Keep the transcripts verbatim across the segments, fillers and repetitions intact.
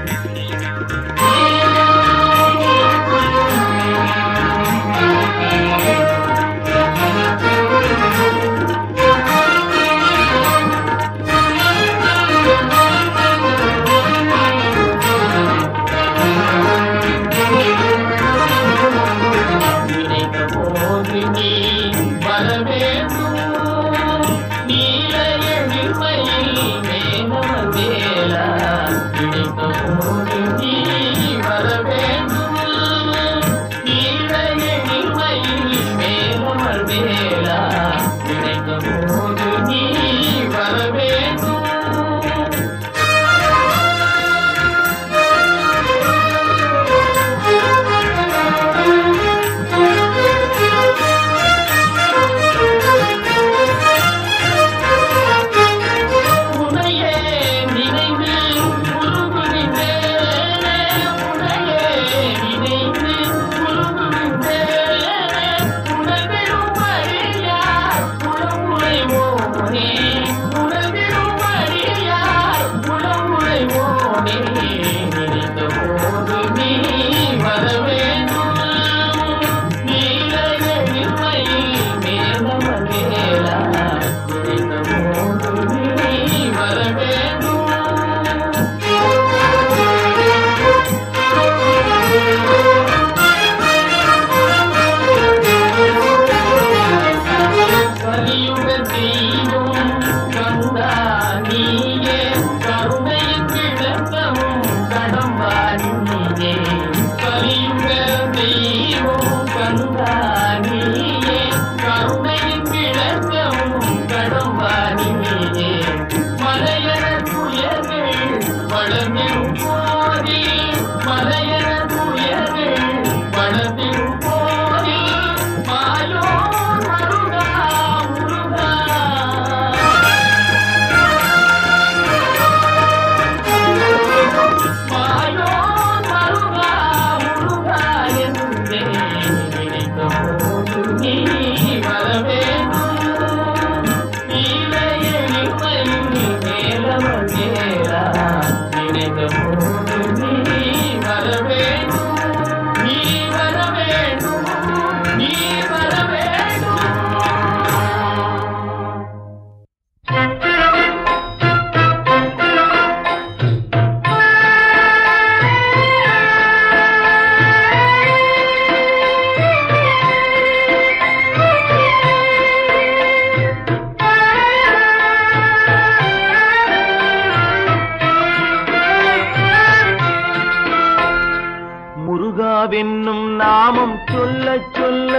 முருகாவென்னும் நாமம் சொல்ல சொல்ல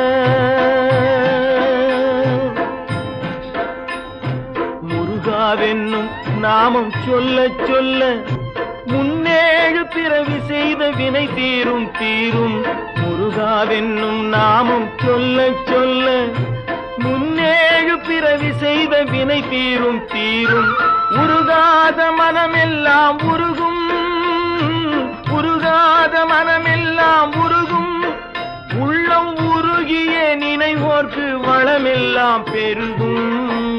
முருகாவென்னும் நாமம் சொல்ல சொல்ல முன்னேழு பிறவி செய்த வினை தீரும் தீரும். முருகாவென்னும் நாமம் சொல்ல சொல்ல முன்னேழு பிறவி செய்த வினை தீரும் தீரும். உருகாத மனமெல்லாம் உருகும், உருகாத மனமெல்லாம் உருகும். உள்ளம் உருகிய நினைவோர்க்கு வளமெல்லாம் பெருகும்.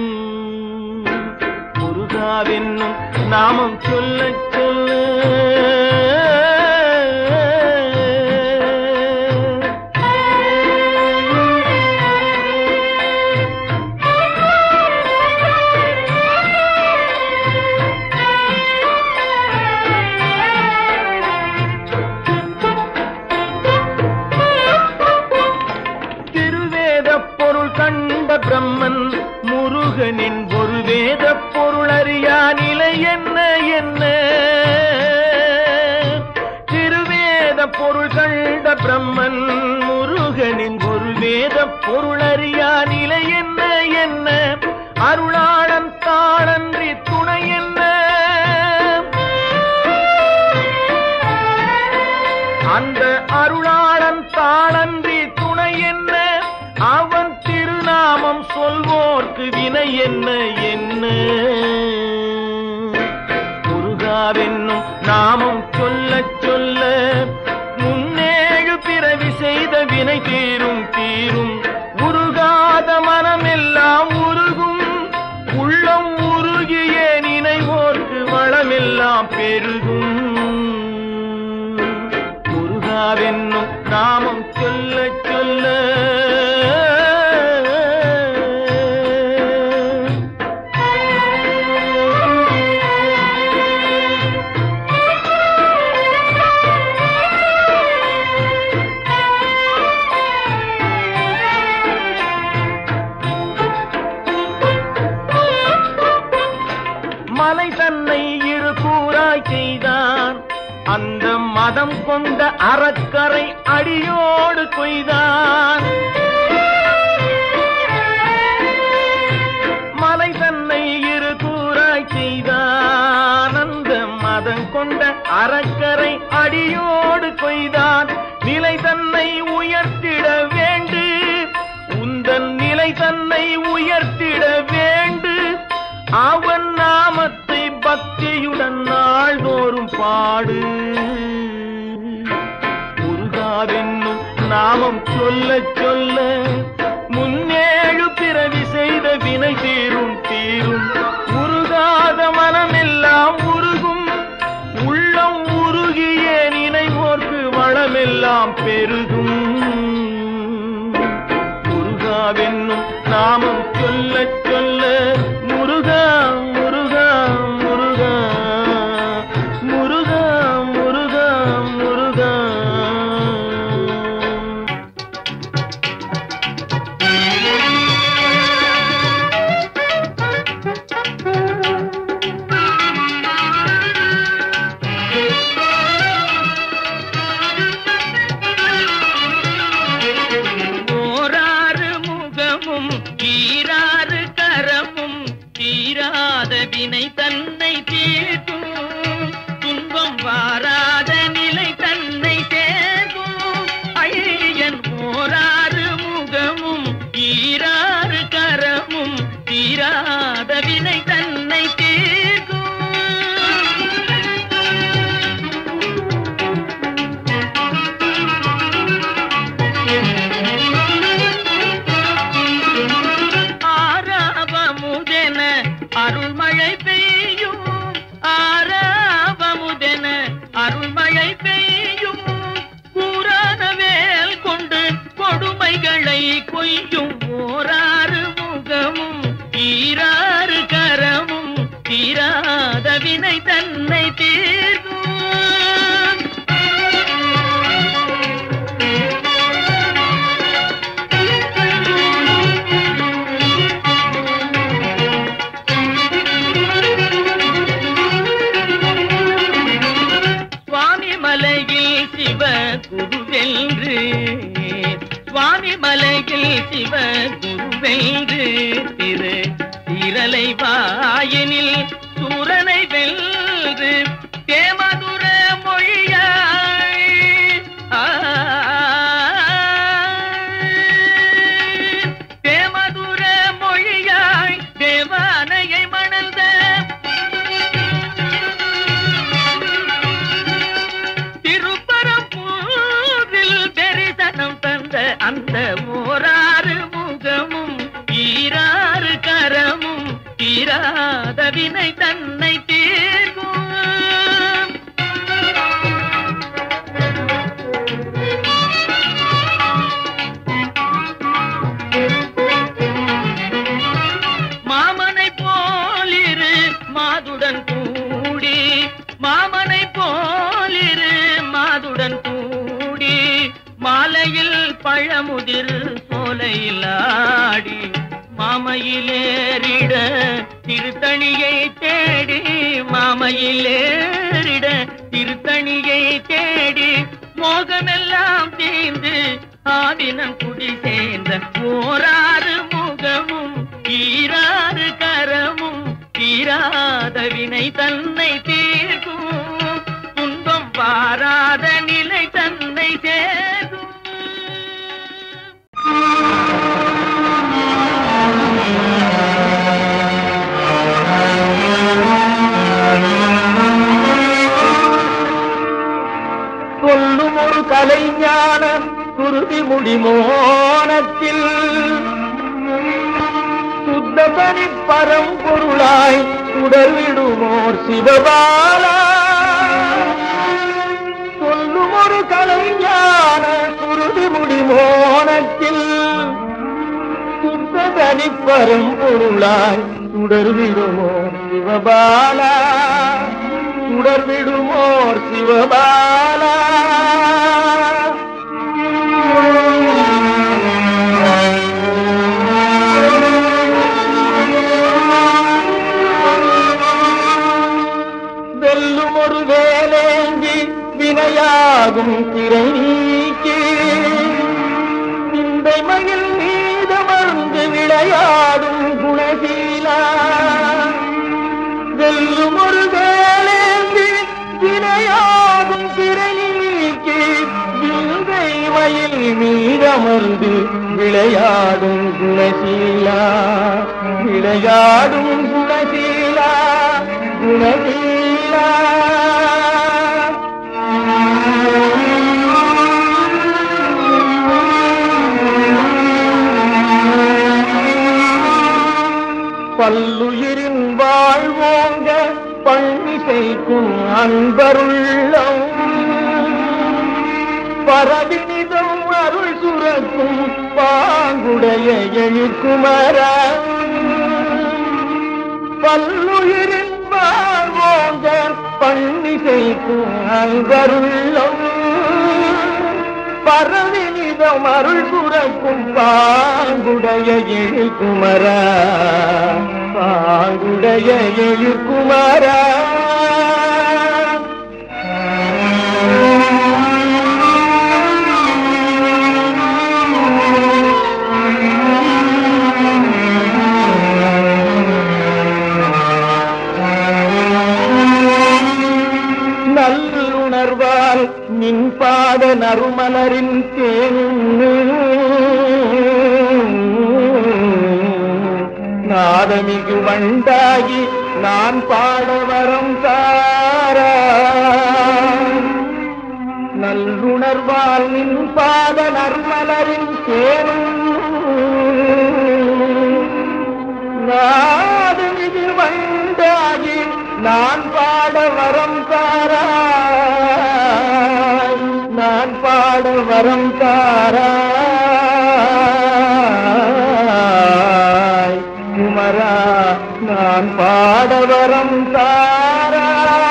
முருகாவென்னும் நாமம் சொல்ல சொல்ல பிரம்மன் முருகனின் ஒரு வேத பொருள் அறியா நிலை என்ன என்ன. திருவேத பொருள் கண்ட பிரம்மன் முருகனின் ஒரு வேத பொருள் அறியா நிலை என்ன என்ன. அருளாளன் தாளன்றி துணை என்ன. அந்த அருளாளன் தாளன்றி துணை என்ன. அவன் திருநாமம் சொல்வோர்க்கு வினை என்ன என்ன. முருகாவென்னும் நாமம் சொல்ல சொல்ல முன்னேழு பிறவி செய்த வினை தீரும் தீரும். உருகாத மனமெல்லாம் உருகும். உள்ளம் உருகிய நினைவோர்க்கு வளமெல்லாம் பெருகும். முருகாவென்னும் நாமம் சொல்ல சொல்ல மலை தன்னை இரு கூறாய் செய்தான் அந்த மதம் கொண்ட அறக்கரை அடியோடு கொய்தான் மலை தன்னை இரு கூறாய் செய்தான் அந்த மதம் கொண்ட அறக்கரை அடியோடு கொய்தான் நிலை தன்னை உயர்த்திட வேண்டு உந்தன் நிலை தன்னை உயர்த்திட வேண்டு அவன் நாமத்தை பக்தியுடன் நாள்தோறும் பாடு முருகாவென்னும் நாமம் சொல்ல சொல்ல முன்னேழு பிறவி செய்த வினை தீரும் தீரும் உருகாத மனமெல்லாம் உருகும் உள்ளம் உருகிய நினைவோர்க்கு வளமெல்லாம் பெருகும் முருகாவென்னும் நாமம் சொல்ல சொல்ல முருகா முருகா முருகா முருகா முருகா முருகா ஓராறு முகமும் ஈராறு கரமும் தீராத வினை தன்னை தீர்க்கும் துன்பம் வாராத நிலை தன்னை சேர்க்கும் ஐயன் ஓராறு முகமும் ஈராறு கரமும் தீராத வினை தன்னை தீர்க்கும் அருள்மழை பெய்யும் ஆராவமுதென அருள்மழை பெய்யும் கூறான வேல் கொண்டு கொடுமைகளை கொய்யும் ஓராறு முகமும் ஈராறு கரமும் தீராத வினை தன்னை தீர்க்கும் குருவென்று சுவாமி மலையில் சிவ குருவென்று திரு திரளை வாயினில் சூரனை வென்று தேமதுர மொழியாய் தேமதுர மொழியாய் தேவானையை மணந்த அந்த ஓராறு முகமும் ஈராறு கரமும் தீராத வினை தன்னை தீர்க்கும் மாமனை போலிரு மாதுடன் கூடி மாமனை போலிரு மாதுடன் கூடி மாலையில் பழமுதிர் சோலையில் ஆடி மாமையிலேறிட திருத்தணியை தேடி மாமையிலேறிட திருத்தணியை தேடி மோகமெல்லாம் தீர்ந்து ஆவினம் குடி சேர்ந்த ஓராறு முகமும் ஈராறு கரமும் தீராத வினை தன்னை தீர்க்கும் துன்பம் பாராத நிலை தன்னை சேர்க்கும் சொல்லும் ஒரு கலைஞான குருதி முடிமோனத்தில் சுத்தபனி பரம்பொருளாய் சுடர்விடுமோர் சிவபாலா சொல்லும் ஒரு கலைஞான பரம்பொருளாய் சுடர்விடுமோர் சிவபாலா, சுடர்விடுமோர் சிவபாலா. வெல்லும் ஒரு வேலேந்தி வினையாகும் திரை நீக்கி நிந்தை மகிழ் மீதமர்ந்து விளையாடும் குணசீலா. வெல்லும் ஒரு வேலேந்தி வினையாகும் திரை நீக்கி நிந்தை மயில் மீதமர்ந்து விளையாடும் குணசீலா, விளையாடும் குணசீலா, குணசீலா. பல்லுயிரின் வாழ்வோங்க பள்ளிசைக்கும் அன்பருள்ளம், பரவினிதம் அருள் சுரக்கும் பாங்குடைய எழுக்குமரா. பல்லுயிரின் வாழ்வோங்க பள்ளிசைக்கும் அன்பருள்ளம், பரவினிதம் அருள் சுரக்கும் பாங்குடைய எழுக்குமரா, பாங்குடைய எழுக்குமரா. நல்லுணர்வால் நின் பாத நறுமலரின் தேனு நாதமிகு வண்டாகி நான் பாட வரம் தாரா. நல்லுணர்வால் நின் பாத நறுமலரின் தேனு நாதமிகு வண்டாகி நான் பாட வரம் தாராய், நான் பாட வரம் தாராய் குமரா, நான் பாட வரம் தாராய்.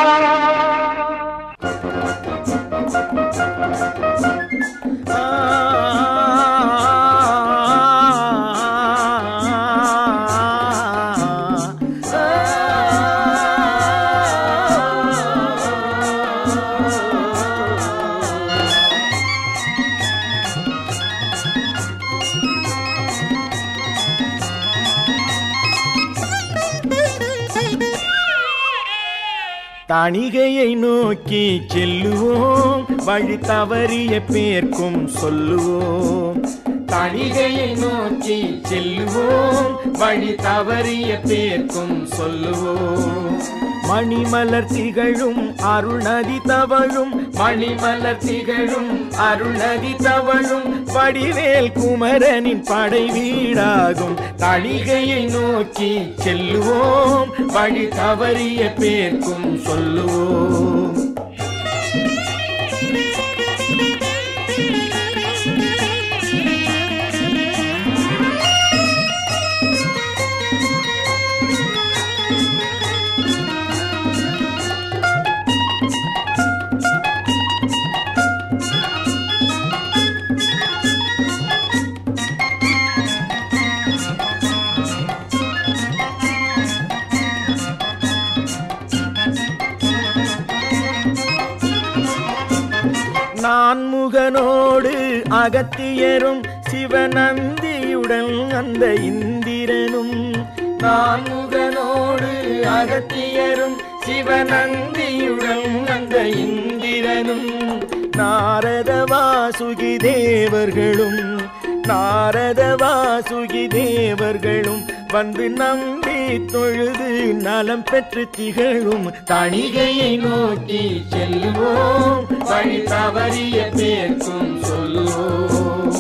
தணிகையை நோக்கி செல்லுவோம், வழி தவறிய பேர்க்கும் சொல்லுவோம். தணிகையை நோக்கி செல்லுவோம், வழி தவறிய பேர்க்கும் சொல்லுவோம். மணிமலர் திகழும் அருள்நதி தவழும், மணிமலர் திகழும் அருள்நதி தவழும், வடிவேல் குமரனின் படை வீடாகும். தணிகையை நோக்கி செல்லுவோம், வழி தவறிய பேர்க்கும் சொல்லுவோம். நான்முகனோடு அகத்தியரும் சிவநந்தியுடன் அந்த இந்திரனும், நான்முகனோடு அகத்தியரும் சிவநந்தியுடன் அந்த இந்திரனும், நாரத வாசுகி தேவர்களும், நாரத வாசுகி தேவர்களும் வந்து நம்பி தொழுது நலம் பெற்று திகழும். தணிகையை நோக்கி செல்லுவோம், வழி தவறிய பேர்க்கும் சொல்லுவோம்.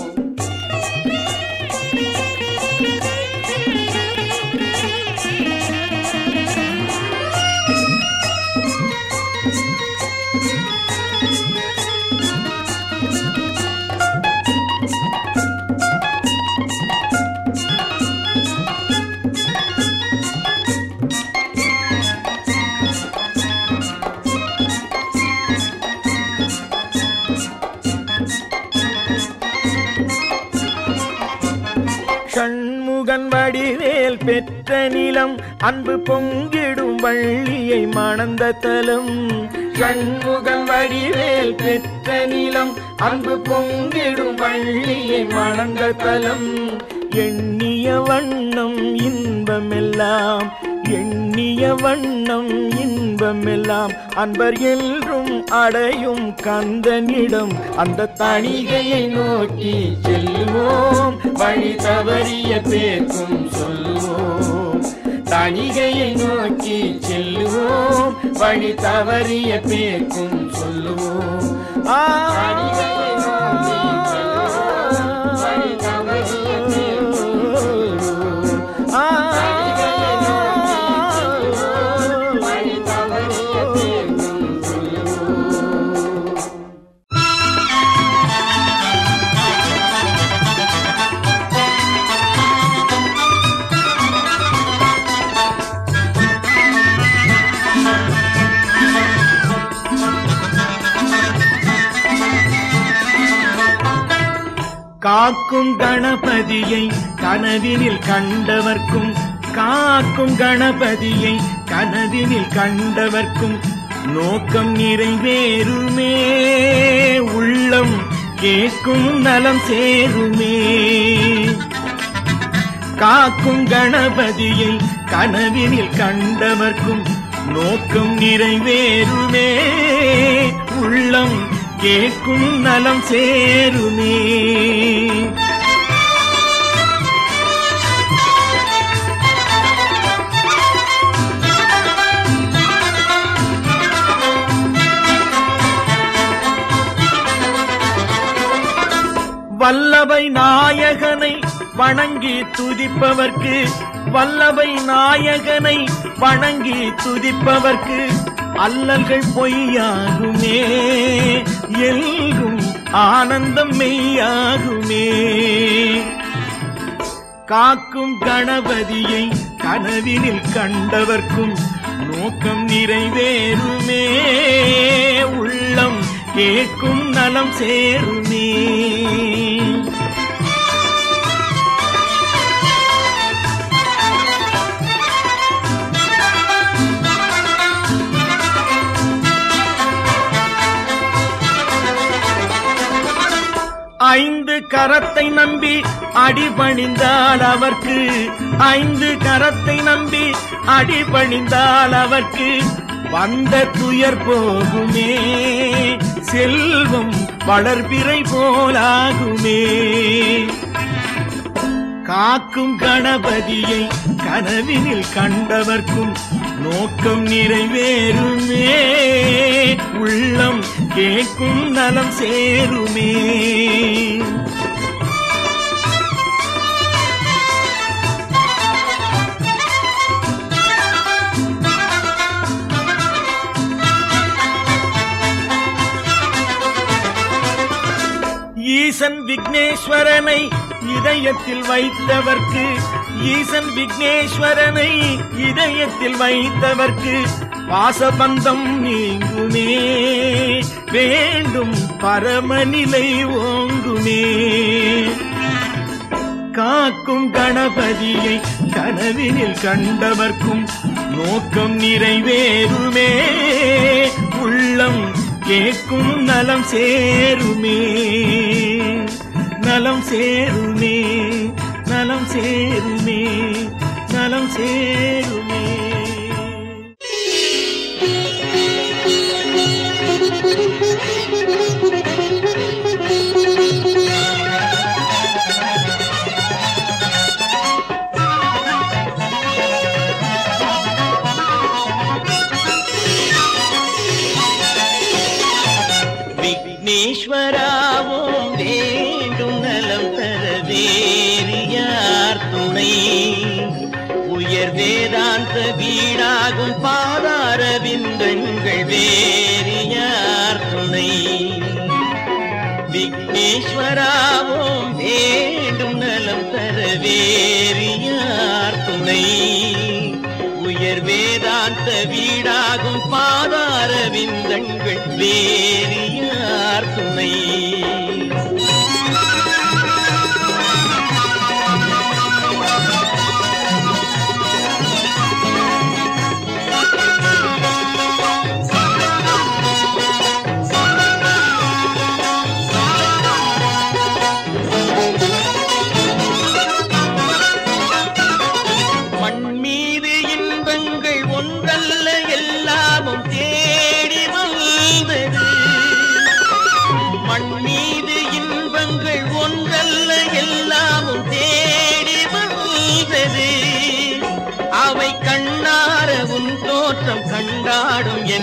பெற்ற நிலம் அன்பு பொங்கிடும் வள்ளியை மணந்த தலம். சண்முகன் வடிவேல் பெற்ற நிலம் அன்பு பொங்கிடும் வள்ளியை மணந்த தலம். எண்ணிய வண்ணம் இன்பமெல்லாம் எண்ணிய வண்ணம் இன்பமெல்லாம் அன்பர் என்றும் அடையும் கந்தனிடம். அந்த தணிகையை நோக்கி செல்வோம் வழி தவறிய பேர்க்கும் சொல்வோம். தணிகையை நோக்கி செல்வோம் வழி தவறிய பேர்க்கும் சொல்லுவோம். ஆ காக்கும் கணபதியை கனவினில் கண்டவர்க்கும் காக்கும் கணபதியை கனவினில் கண்டவர்க்கும் நோக்கம் நிறைவேறுமே. உள்ளம் கேட்கும் நலம் சேருமே. காக்கும் கணபதியை கனவினில் கண்டவர்க்கும் நோக்கம் நிறைவேறுமே. உள்ளம் கேட்கும் நலம் சேருமே. வல்லபை நாயகனை வணங்கி துதிப்பவர்க்கு வல்லபை நாயகனை வணங்கி துதிப்பவர்க்கு அல்லல்கள் பொய்யாகுமே. எல்கும் ஆனந்தம் மெய்யாகுமே. காக்கும் கணபதியை கனவினில் கண்டவர்க்கும் நோக்கம் நிறைவேறுமே. உள்ளம் கேட்கும் நலம் சேருமே. ஐந்து கரத்தை நம்பி அடிபணிந்தால் அவர்க்கு ஐந்து கரத்தை நம்பி அடிபணிந்தால் அவர்க்கு வந்த துயர் போகுமே. செல்வம் வளர்பிறை போலாகுமே. காக்கும் கணபதியை கனவினில் கண்டவர்க்கும் நோக்கம் நிறைவேறுமே. உள்ளம் கேட்கும் நலம் சேருமே. ஈசன் விக்னேஸ்வரனை இதயத்தில் வைத்தவர்க்கு ஈசன் விக்னேஸ்வரனை இதயத்தில் வைத்தவர்க்கு பாசபந்தம் நீங்குமே. வேண்டும் பரமநிலை ஓங்குமே. காக்கும் கணபதியை கனவினில் கண்டவர்க்கும் நோக்கம் நிறைவேறுமே. உள்ளம் கேட்கும் நலம் சேருமே. நலம் சேருமே. நலம் சேருமே. நலம் சேருமே. விக்னேஸ்வராவும் வேண்டும் நலம் தர வேறியார் துணை. உயர் வேதாந்த வீடாகும் பாதார விந்தங்கள் வேறியார் துணை. விக்னேஸ்வராவும் வேண்டும் நலம் தர வேறியார் துணை. உயர் வேதாந்த வீடாகும் பாதார விந்தங்கள் வேறியார் துணை.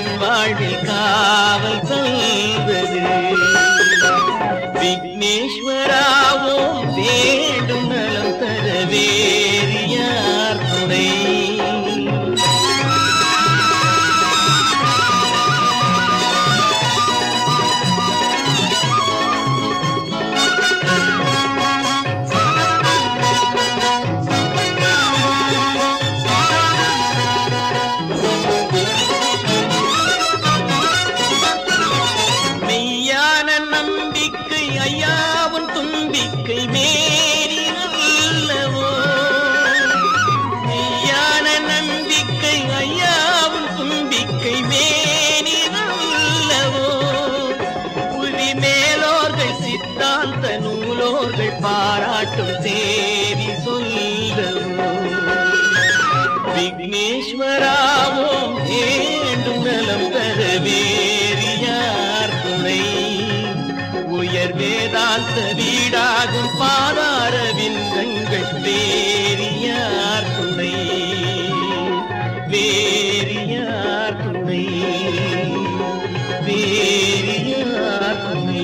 என் வாழ்வில் காவல் தந்தது. விக்னேஸ்வராவும் வேண்டும் நலம் தர வேறு யார் துணை? பாராட்டும் சேரி சொல்லவோ விக்னேஸ்வராவும் வேண்டும் நலம் தர வேறு யார் துணை? உயர் வேதாந்த வீடாகும் பாதார விந்தங்கள் வேறு யார் துணை? வேறு யார் துணை? வேறு யார் துணை?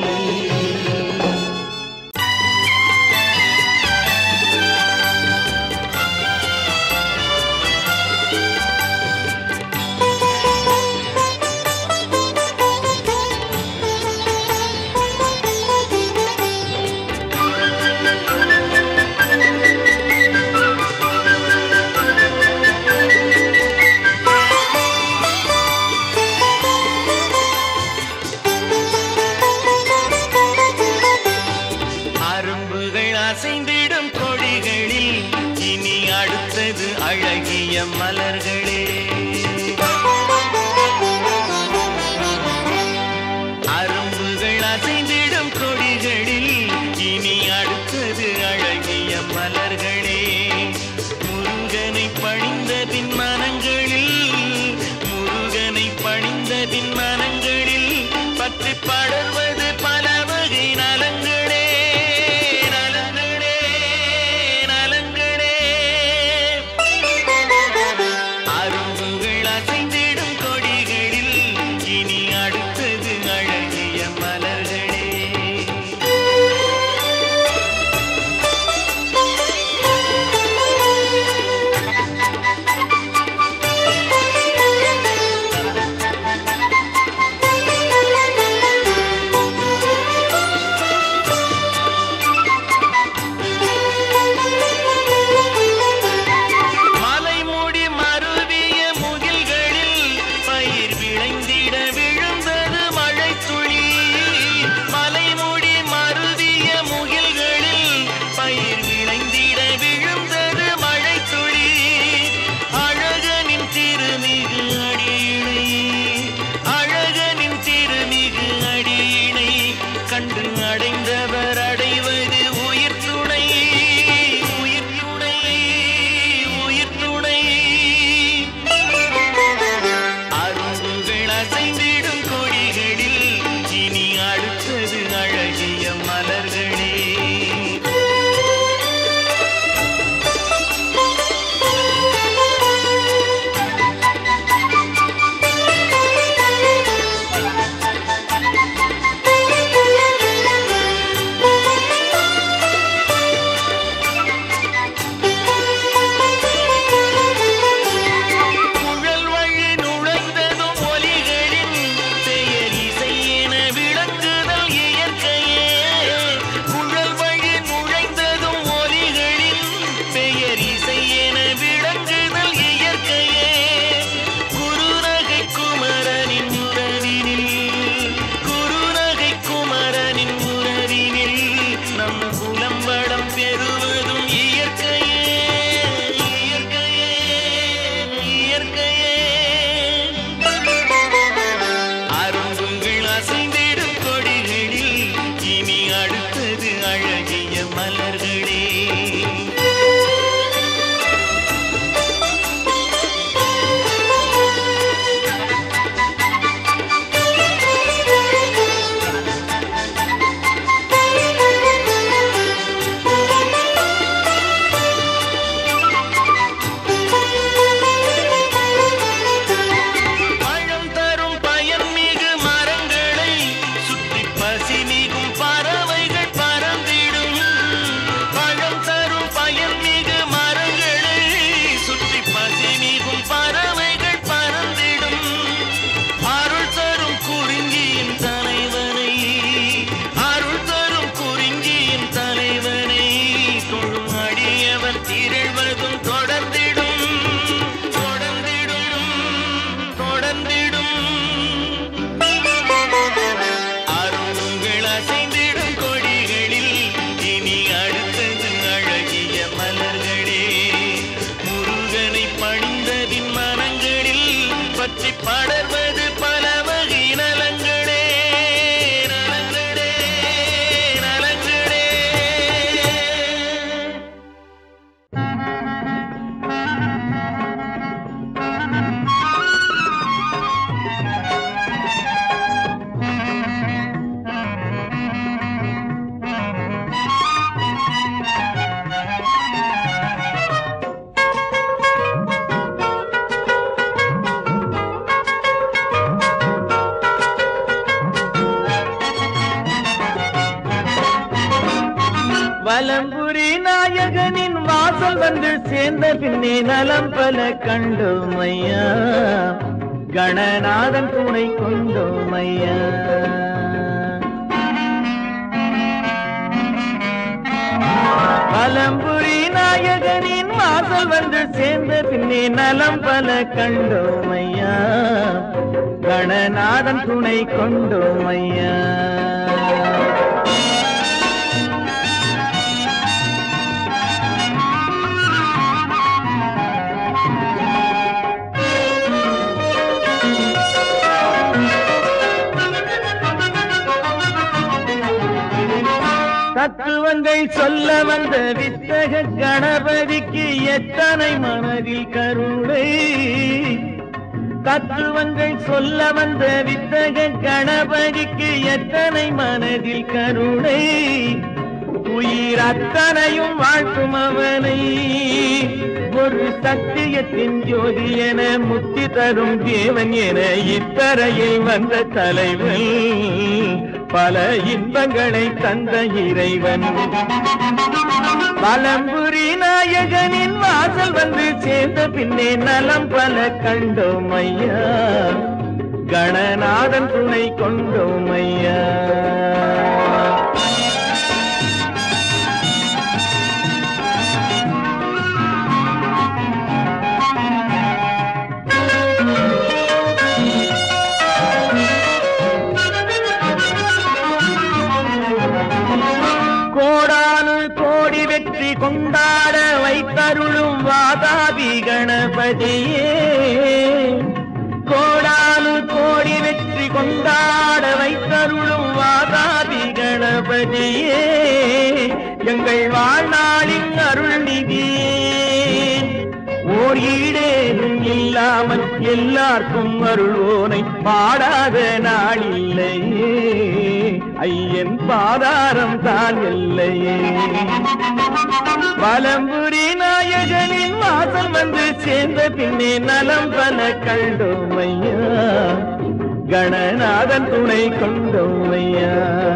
மலர்களே அரும்புகள் அசைந்திடும் கொடிகளில் இனி அடுத்தது அழகிய மலர்களே. முருகனை பணிந்ததின் மனங்களில் முருகனை பணிந்ததின் மனங்களில் பற்றி படர்வது பல வகை நலங்களே நலங்களே நலங்களே. அரும்புகள் அசைந்திடும் கொடிகளில் இனி அடுத்தது அழகிய மலர்களே. வலம்புரி நாயகனின் வாசல் வந்து சேர்ந்த பின்னே நலம் பல கண்டோமையா, கணநாதன் துணை கொண்டோமையா. வலம்புரி நாயகனின் வாசல் வந்து சேர்ந்த பின்னே நலம் பல கண்டோமையா, கணநாதன் துணை கொண்டோமையா. தத்துவங்கள் சொல்ல வந்த வித்தக கணபதிக்கு எத்தனை மனதில் கருணை, தத்துவங்கள் சொல்ல வந்த வித்தக கணபதிக்கு எத்தனை மனதில் கருணை, உயிர் அத்தனையும் வாழ்த்தும் அவனை ஒரு சத்தியத்தின் ஜோதி என முத்தி தரும் தேவன் என இத்தரையில் வந்த தலைவன், பல இன்பங்களை தந்த இறைவன். வலம்புரி நாயகனின் வாசல் வந்து சேர்ந்த பின்னே நலம் பல கண்டோமையா, கணநாதன் துணை கொண்டோமையா. கொண்டாட வைத்தருளும் வாதாபி கணபதியே, கோடானு கோடி வெற்றி கொண்டாட வைத்தருளும் வாதாபி கணபதியே, எங்கள் வாழ்நாளின் அருள் நிதியே, ஓர் ஈடேனும் இல்லாமல் எல்லாருக்கும் அருள்வோனை பாடாத நாளில்லையே, ஐயன் பாதாரம் தான் இல்லையே. வலம்புரி நாயகனின் வாசல் வந்து சேர்ந்த பின்னே நலம் பல கண்டோமையா, கணநாதன் துணை கொண்டோமையா.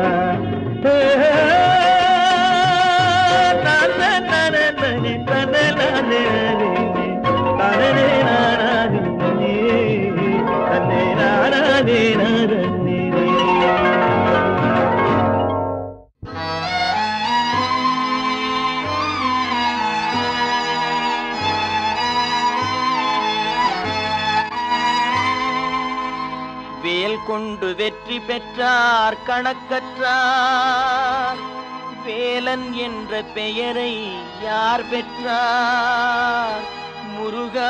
வேல் கொண்டு வெற்றி பெற்றார் கணக்கற்றார், வேலன் என்ற பெயரை யார் பெற்றார், முருகா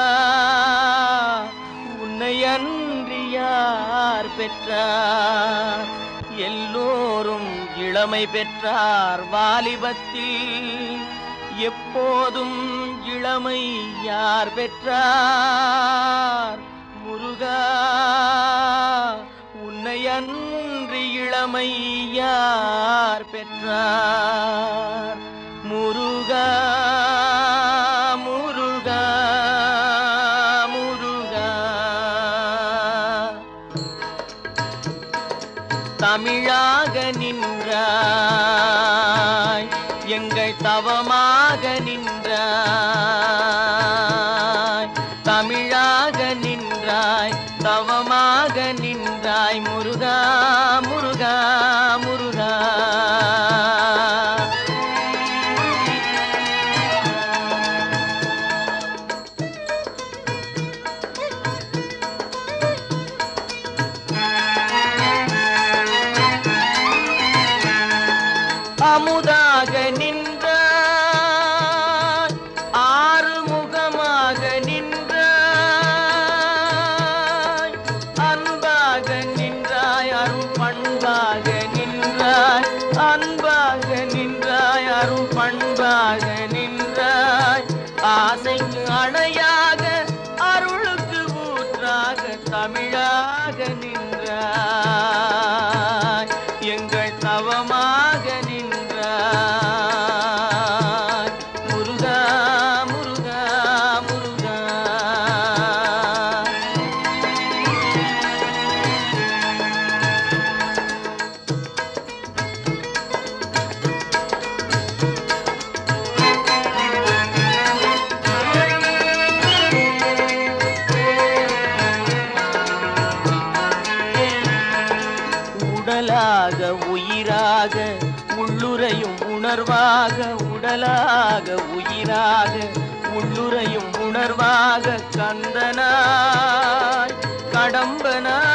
உன்னை அன்றி யார் பெற்றார், எல்லோரும் இளமை பெற்றார் வாலிபத்தில், எப்போதும் இளமை யார் பெற்றார், முருகா உன்னை அன்றி இளமை யார் பெற்றார், முருகா முருகா முருகா. தமிழாக நின்றாய் எங்கள் தவமாக நின்றாய், தமிழாக நின்றாய் தவமாக நின்றாய், முருகா முருகா முருகா. அமுதாக நின்றாய் ஆறுமுகமாக நின்றாய், அன்பாக நின்றாய் அருள் பண்பாக நின்றாய், அன்பாக நின்றாய் அருள் பண்பாக நின்றாய், ஆசைக்கு அணையாக அருளுக்கு ஊற்றாக தமிழாக நின்றாய், எங்கள் தவமாக நின்றாய், முருகா முருகா முருகா. உடலாக உயிராக உள்ளுரையும் உணர்வாக உடலாக உயிராக உள்ளுரையும் உணர்வாக கந்தனாய் கடம்பனாய்